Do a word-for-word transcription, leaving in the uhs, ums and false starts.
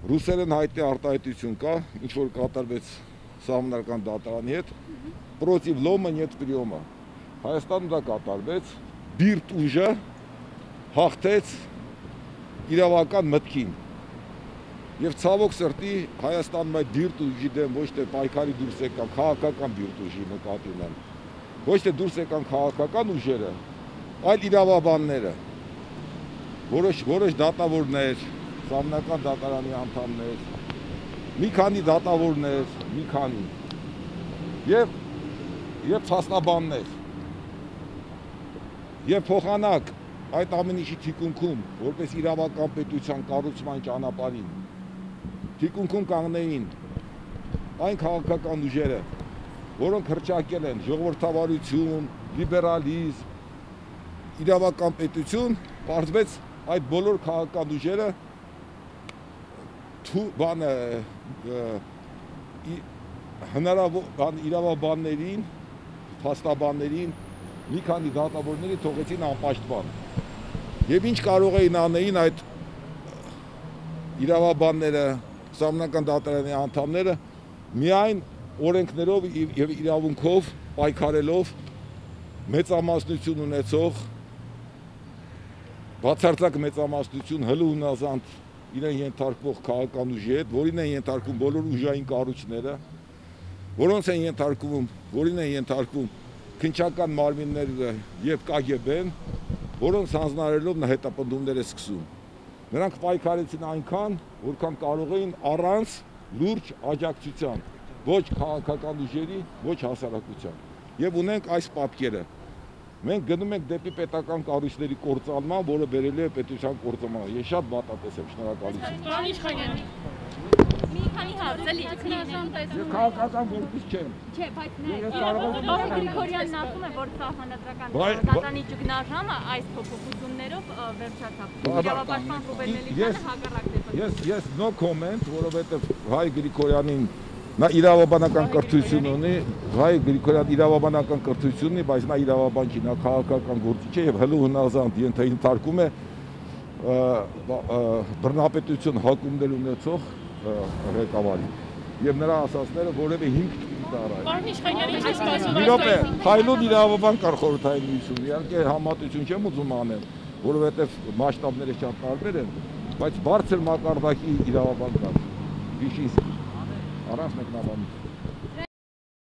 Ռուսերեն հայտնի արտահայտություն կա, ինչ որ կատարվեց սահմանադրական դատարանի հետ, պրոտիվ լոմը нет приема։ Հայաստանում դա կատարվեց, բիրտ ուժը հաղթեց իրավական մտքին։ Եվ ցավոք սրտի Հայաստանում այդ բիրտ ուժի դեմ ոչ թե պայքարի դուրս եկան քաղաքական բիրտ ուժի նկատի ունեն, ոչ թե դուրս եկան քաղաքական ուժերը, այլ իրավաբանները, որոշ որոշ դատավորներ, Սահմանադրական դատարանի անդամներ, մի քանի դատավորներ, մի քանի եւ եւ փաստաբաններ եւ փոխանակ այդ ամեն ինչի թիկունքում որպես իրավական պետության կառուցման ճանապարհին թիկունքում կանգնեին այն քաղաքական ուժերը, որոնք հռչակել են ժողովրդավարություն, լիբերալիզմ, իրավական պետություն, պարզվեց այդ բոլոր քաղաքական ուժերը բանը հնարավոր իրավաբաններին, փաստաբաններին, մի քանի դատավորների թողեցին անպաշտպան։ Եվ ինչ կարող էին անեին այդ իրավաբանները, սահմանադրական դատարանի անդամները, միայն օրենքներով եւ իրավունքով պայքարելով մեծամասնություն ունեցող, բացարձակ մեծամասնություն հլուհունազանդ իրեն ենթարկվող քաղաքական ուժի հետ, որին են ենթարկվում բոլոր ուժային կառույցները, որոնց են ենթարկվում, որին են ենթարկվում քննչական մարմինները եւ Կ Գ B-ն, որոնց հանձնարարելով նա հետապնդումներ է սկսում։ Նրանք պայքարեցին այնքան, որքան կարող էին առանց լուրջ աջակցության, ոչ քաղաքական ուժերի, ոչ հասարակության։ Եվ ունենք այս պատկերը։ Մենք գնում ենք դեպի պետական կառույցների կործանման, որը բերելու է պետության կործանման։ Ես շատ բատատես եմ, շնորհակալություն։ Պարոն Իշխանյան, մի քանի հարց էլի Ես քաղաքական որպես չեմ։ Չէ, բայց պարոն Գրիգորյանն ասում է, որ սահմանադրական դատարանի ճգնաժամը այս փոփոխություններով վերջացավ։ Իրավապաշտպան Ռուբեն Մելիքյանը հակառակ դեպքում։ Ես ես no comment, որովհետև Հայ Գրիգորյանին նա իրավաբանական կրթություն ունի, Հայ Գրիգորյան իրավաբանական կրթություն ունի, բայց նա իրավաբան չի, նա քաղաքական գործիչ է եւ հլուհնազանդ ենթարկում է բռնապետություն հակումներ ունեցող ղեկավարի եւ նրա ասածները որևէ հիմք չունի դառը։ Պարոն Իշխանյանի ինչ սպասում եք։ Իրոք է, հայլուն իրավաբան կար խորհրդային միություն, իհարկե համատություն չեմ ուզում անել, որովհետեւ մասշտաբները շատ տարբեր են, բայց բարձր մակարդակի իրավաբան կար։ Վիշինսկի, առանց մեկնաբանության։